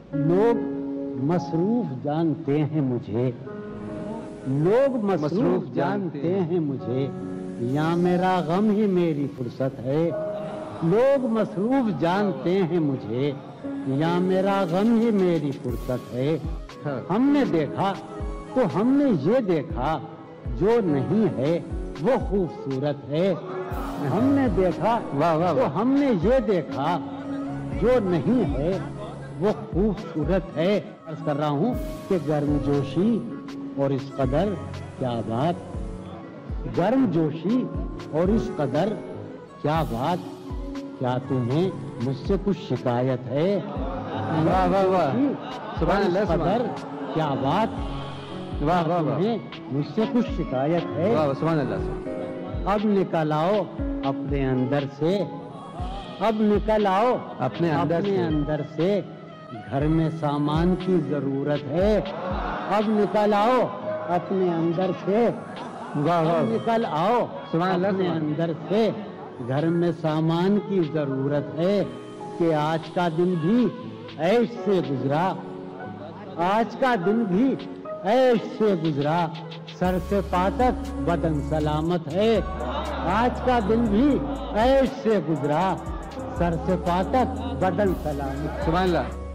लोग मसरूफ जानते हैं मुझे, लोग मसरूफ जानते हैं मुझे, या मेरा गम ही मेरी फुर्सत है। लोग मसरूफ जानते हैं मुझे, या मेरा गम ही मेरी फुर्सत है। हमने देखा तो हमने ये देखा, जो नहीं है वो खूबसूरत है। हमने देखा तो हमने ये देखा, जो नहीं है वो खूबसूरत है। अर्ज कर रहा हूँ कि गर्मजोशी और इस कदर क्या बात, गर्मजोशी और इस कदर क्या बात, क्या तुम्हें मुझसे कुछ शिकायत है? वाह वाह वाह, सुभान अल्लाह, कदर क्या बात, वाह वाह वाह, तुम्हें मुझसे कुछ शिकायत है? वाह सुभान अल्लाह। अब निकल आओ अपने अंदर से, अब निकल आओ अपने अंदर से, घर में सामान की जरूरत है। अब निकल आओ अपने अंदर से, वाह वाह, निकल आओ अपने अंदर से, घर में सामान की जरूरत है। कि आज का दिन भी ऐश से गुजरा, आज का दिन भी ऐश से गुजरा, सर से पाँव तक बदन सलामत है। आज का दिन भी ऐश से गुजरा, सर से पाँव तक बदन सलामत। सुभान अल्लाह।